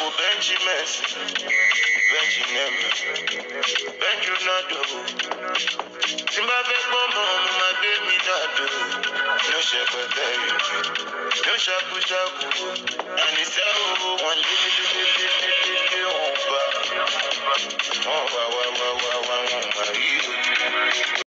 Benji Messi, Benji Neymar, Benji Ronaldo. Timba fẹ́ pọ́n mọ́ mo máa gbé mi dàdó. No ṣẹpẹtẹ yìí, no ṣàkúṣàkú. Àníṣe owó wọn lé